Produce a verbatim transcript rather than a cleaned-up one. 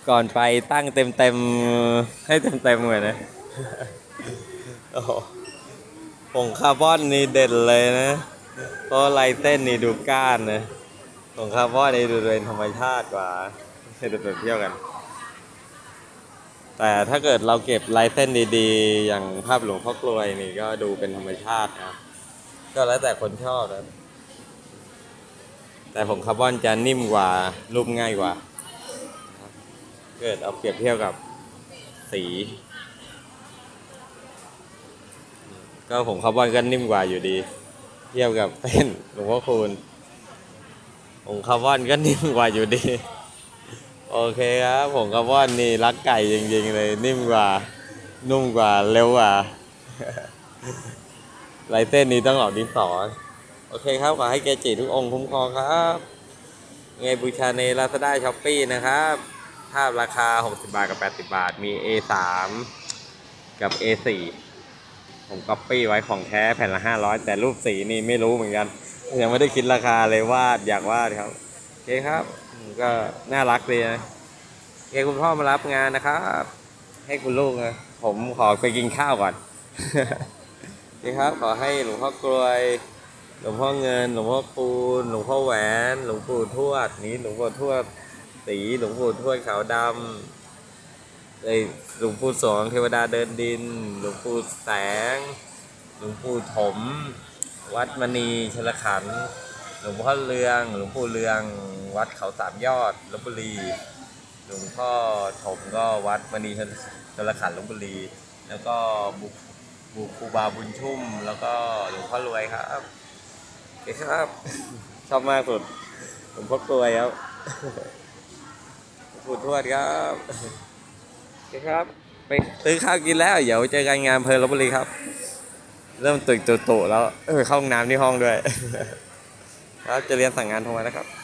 ก่อนไปตั้งเต็มเต็มให้เต็มเต็มเลยนะโอ้ผงคาร์บอนนี่เด่นเลยนะเพราะลายเส้นนี่ดูก้านนะผงคาร์บอนนี่ดูเป็นธรรมชาติกว่าให้ดูเปรียบเทียบกันแต่ถ้าเกิดเราเก็บลายเส้นดีๆอย่างภาพหลวงพ่อกลวยนี่ก็ดูเป็นธรรมชาตินะก็แล้วแต่คนชอบนะแต่ผงคาร์บอนจะนิ่มกว่ารูปง่ายกว่าเกิดเอาเปรียบเทียบกับสีก็ผงคาร์บอนก็นิ่มกว่าอยู่ดีเทียบกับเส้นหลวงพ่อคูณผงคาร์บอนก็นิ่มกว่าอยู่ดีโอเคครับผงคาร์บอนนี่รักไก่จริงๆเลยนิ่มกว่านุ่มกว่าเร็วกว่าลายเส้นนี้ต้องออกดินสอโอเคครับขอให้เกจิทุกองค์คุ้มครองครับไงบูชาใน Lazada Shopee นะครับภาพราคาหกสิบบาทกับแปดสิบบาทมี เอ สาม กับ เอ สี่ ผมก๊อปปี้ไว้ของแท้แผ่นละห้าร้อยแต่รูปสีนี่ไม่รู้เหมือนกันยังไม่ได้คิดราคาเลยวาดอยากวาดครับโอเคครับก็น่ารักดีนะเอ้คุณพ่อมารับงานนะครับให้คุณลูกนะผมขอไปกินข้าวก่อนโอเคครับขอให้หลวงพ่อกลวยหลวงพ่อเงินหลวงพ่อปูนหลวงพ่อแหวนหลวงปู่ทวดนี้หลวงปู่ทวดสีหลวงปู่ทวดขาวดำเลยหลวงปู่สวงเทวดาเดินดินหลวงปู่แสงหลวงปู่ถมวัดมณีชลขันธ์หลวงพ่อเรืองหลวงปู่เรืองวัดเขาสามยอดลพบุรีหลวงพ่อถมก็วัดมณีชลขันธ์ลพบุรีแล้วก็บุบุครูบาบุญชุ่มแล้วก็หลวงพ่อรวยครับโอเคครับชอบมากสุดหลวงพ่อกลวยครับหลวงปู่ทวดครับโอเคครับไปซื้อข้าวกินแล้วเดี๋ยวเจอกันงานอำเภอลพบุรีครับเริ่มตื่นตัวๆแล้วเออเข้าห้องน้ำที่ห้องด้วยครับจะเรียนสั่งงานโทรมานะครับ